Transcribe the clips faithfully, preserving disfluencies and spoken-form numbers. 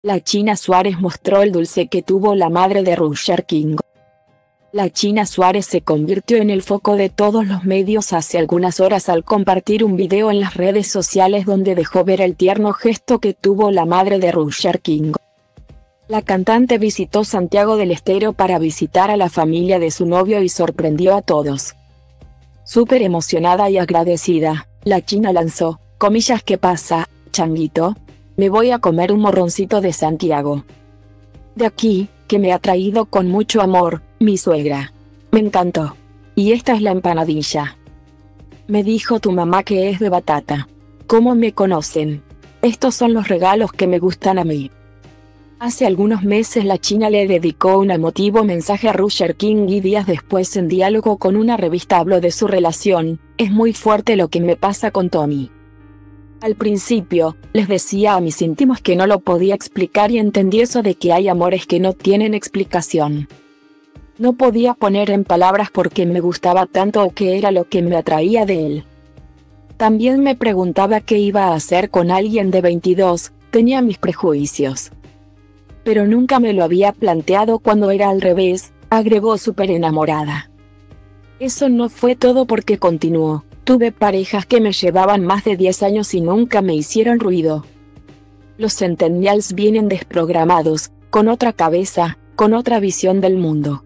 La China Suárez mostró el dulce que tuvo la madre de Roger King. La China Suárez se convirtió en el foco de todos los medios hace algunas horas al compartir un video en las redes sociales donde dejó ver el tierno gesto que tuvo la madre de Roger King. La cantante visitó Santiago del Estero para visitar a la familia de su novio y sorprendió a todos. Súper emocionada y agradecida, la China lanzó, comillas, ¿qué pasa, changuito? Me voy a comer un morroncito de Santiago. De aquí, que me ha traído con mucho amor, mi suegra. Me encantó. Y esta es la empanadilla. Me dijo tu mamá que es de batata. ¿Cómo me conocen? Estos son los regalos que me gustan a mí. Hace algunos meses la China le dedicó un emotivo mensaje a Roger King y días después en diálogo con una revista habló de su relación. Es muy fuerte lo que me pasa con Tommy. Al principio, les decía a mis íntimos que no lo podía explicar y entendí eso de que hay amores que no tienen explicación. No podía poner en palabras por qué me gustaba tanto o qué era lo que me atraía de él. También me preguntaba qué iba a hacer con alguien de veintidós, tenía mis prejuicios. Pero nunca me lo había planteado cuando era al revés, agregó súper enamorada. Eso no fue todo porque continuó. Tuve parejas que me llevaban más de diez años y nunca me hicieron ruido. Los centennials vienen desprogramados, con otra cabeza, con otra visión del mundo.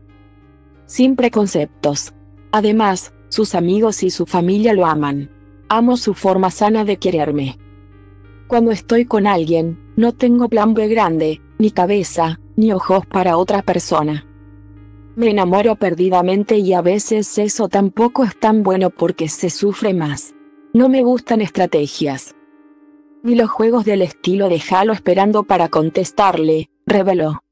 Sin preconceptos. Además, sus amigos y su familia lo aman. Amo su forma sana de quererme. Cuando estoy con alguien, no tengo plan B grande, ni cabeza, ni ojos para otra persona. Me enamoro perdidamente y a veces eso tampoco es tan bueno porque se sufre más. No me gustan estrategias. Ni los juegos del estilo déjalo esperando para contestarle, reveló.